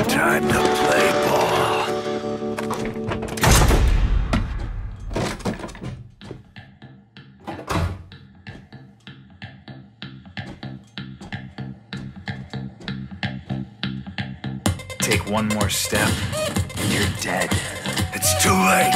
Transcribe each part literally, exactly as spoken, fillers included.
Time to play ball. Take one more step, and you're dead. It's too late.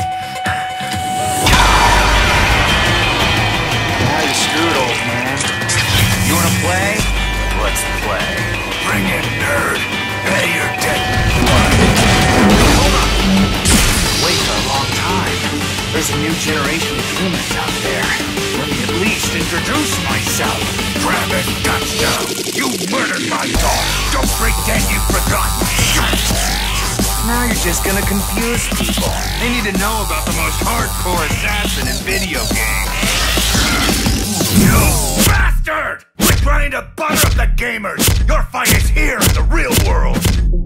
Now you're screwed, old man. You wanna play? Let's play. Bring it, nerd. Pay your debt. Hold on. Wait for a long time. There's a new generation of humans out there. Let me at least introduce myself. Grab it, gotcha. You murdered my dog. Don't pretend you forgot. Now you're just gonna confuse people. They need to know about the most hardcore assassin in video games. You bastard! We're trying to butter up the gamers. Your fight is here in the real world.